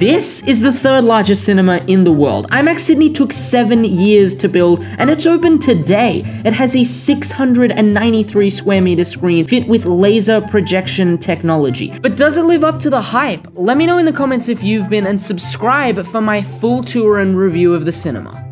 This is the third largest cinema in the world. IMAX Sydney took 7 years to build, and it's open today. It has a 693 square meter screen fit with laser projection technology. But does it live up to the hype? Let me know in the comments if you've been, and subscribe for my full tour and review of the cinema.